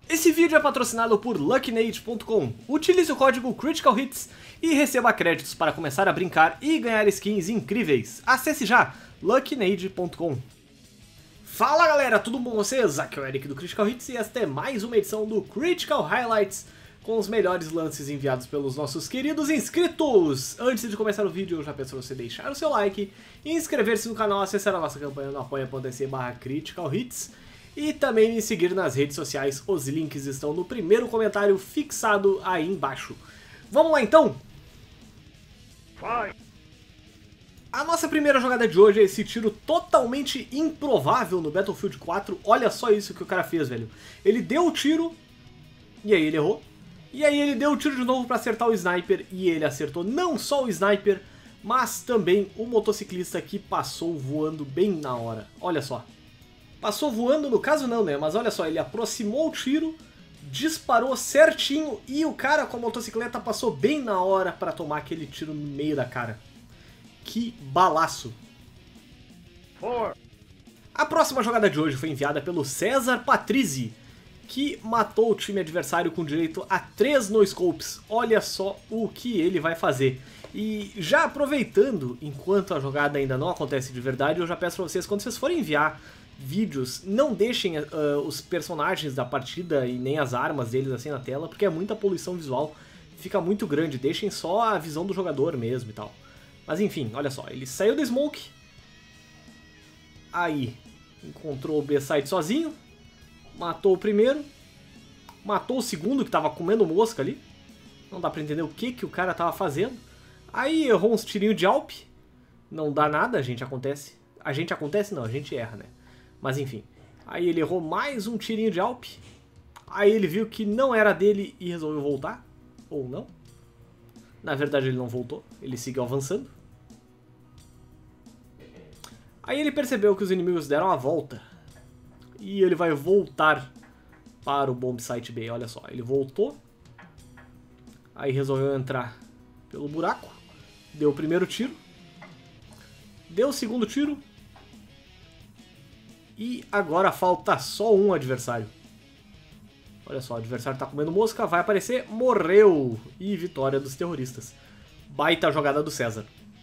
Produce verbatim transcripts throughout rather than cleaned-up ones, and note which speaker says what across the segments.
Speaker 1: Esse vídeo é patrocinado por Lucky Nade ponto com. Utilize o código Critical Hits e receba créditos para começar a brincar e ganhar skins incríveis. Acesse já Lucky Nade ponto com. Fala galera, tudo bom com vocês? Aqui é o Eric do Critical Hits e esta é mais uma edição do Critical Highlights com os melhores lances enviados pelos nossos queridos inscritos. Antes de começar o vídeo, eu já peço para você deixar o seu like, inscrever-se no canal, acessar a nossa campanha no apoia ponto se barra Critical Hits e também me seguir nas redes sociais. Os links estão no primeiro comentário fixado aí embaixo. Vamos lá então? Vai. A nossa primeira jogada de hoje é esse tiro totalmente improvável no Battlefield quatro. Olha só isso que o cara fez, velho. Ele deu o tiro e aí ele errou. E aí ele deu o tiro de novo para acertar o sniper e ele acertou não só o sniper, mas também o motociclista que passou voando bem na hora. Olha só. Passou voando, no caso não, né? Mas olha só, ele aproximou o tiro, disparou certinho e o cara com a motocicleta passou bem na hora para tomar aquele tiro no meio da cara. Que balaço! Four. A próxima jogada de hoje foi enviada pelo César Patrizzi, que matou o time adversário com direito a três no-scopes. Olha só o que ele vai fazer. E já aproveitando, enquanto a jogada ainda não acontece de verdade, eu já peço para vocês, quando vocês forem enviar vídeos, não deixem uh, os personagens da partida e nem as armas deles assim na tela, porque é muita poluição visual, fica muito grande, deixem só a visão do jogador mesmo e tal. Mas enfim, olha só, ele saiu da smoke, aí encontrou o B-site sozinho, matou o primeiro, matou o segundo que tava comendo mosca ali, não dá pra entender o que, que o cara tava fazendo, aí errou uns tirinhos de Alp, não dá nada, a gente acontece, a gente acontece não, a gente erra, né? Mas enfim, aí ele errou mais um tirinho de Alp, aí ele viu que não era dele e resolveu voltar, ou não. Na verdade ele não voltou, ele seguiu avançando. Aí ele percebeu que os inimigos deram a volta, e ele vai voltar para o bomb site B, olha só, ele voltou, aí resolveu entrar pelo buraco, deu o primeiro tiro, deu o segundo tiro, e agora falta só um adversário. Olha só, o adversário está comendo mosca, vai aparecer, morreu! E vitória dos terroristas. Baita jogada do César.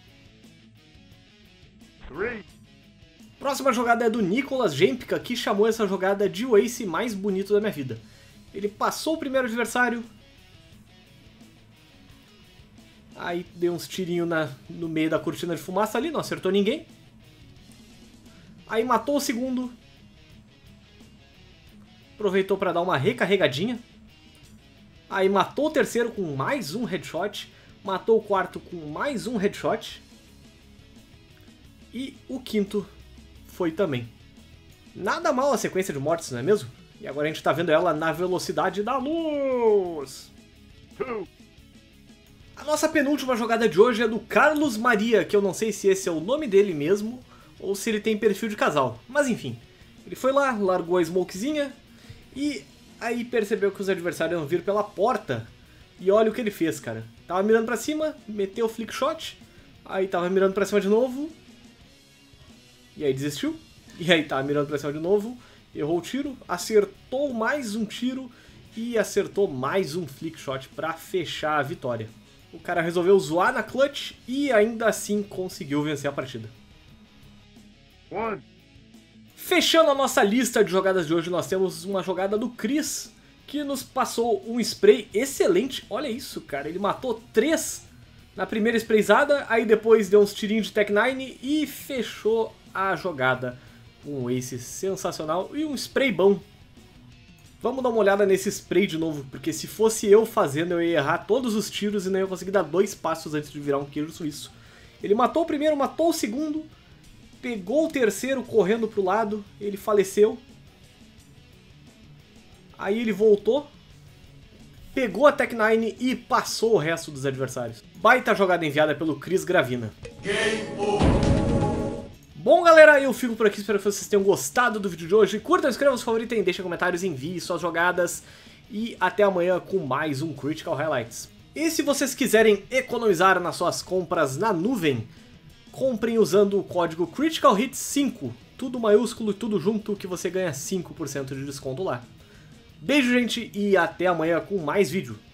Speaker 1: Three. Próxima jogada é do Nicolas Gempka, que chamou essa jogada de o ace mais bonito da minha vida. Ele passou o primeiro adversário, aí deu uns tirinhos na, no meio da cortina de fumaça ali, não acertou ninguém. Aí matou o segundo, aproveitou para dar uma recarregadinha, aí matou o terceiro com mais um headshot, matou o quarto com mais um headshot, e o quinto foi também. Nada mal a sequência de mortes, não é mesmo? E agora a gente tá vendo ela na velocidade da luz. A nossa penúltima jogada de hoje é do Carlos Maria, que eu não sei se esse é o nome dele mesmo, ou se ele tem perfil de casal. Mas enfim, ele foi lá, largou a smokezinha, e aí percebeu que os adversários iam vir pela porta, e olha o que ele fez, cara. Tava mirando pra cima, meteu o flick shot, aí tava mirando pra cima de novo, e aí desistiu, e aí tava mirando pra cima de novo, errou o tiro, acertou mais um tiro, e acertou mais um flick shot pra fechar a vitória. O cara resolveu zoar na clutch, e ainda assim conseguiu vencer a partida. One. Fechando a nossa lista de jogadas de hoje, nós temos uma jogada do Chris, que nos passou um spray excelente. Olha isso, cara, ele matou três na primeira sprayzada, aí depois deu uns tirinhos de Tech nine e fechou a jogada com um ace sensacional e um spray bom. Vamos dar uma olhada nesse spray de novo, porque se fosse eu fazendo eu ia errar todos os tiros e não ia conseguir dar dois passos antes de virar um queijo suíço. Ele matou o primeiro, matou o segundo, pegou o terceiro correndo pro lado, ele faleceu. Aí ele voltou, pegou a Tech nine e passou o resto dos adversários. Baita jogada enviada pelo Chris Gravina. Bom galera, eu fico por aqui, espero que vocês tenham gostado do vídeo de hoje. Curtam, inscrevam, se favoritem, deixem comentários, enviem suas jogadas. E até amanhã com mais um Critical Highlights. E se vocês quiserem economizar nas suas compras na nuvem, comprem usando o código Critical Hits cinco, tudo maiúsculo e tudo junto, que você ganha cinco por cento de desconto lá. Beijo, gente, e até amanhã com mais vídeo.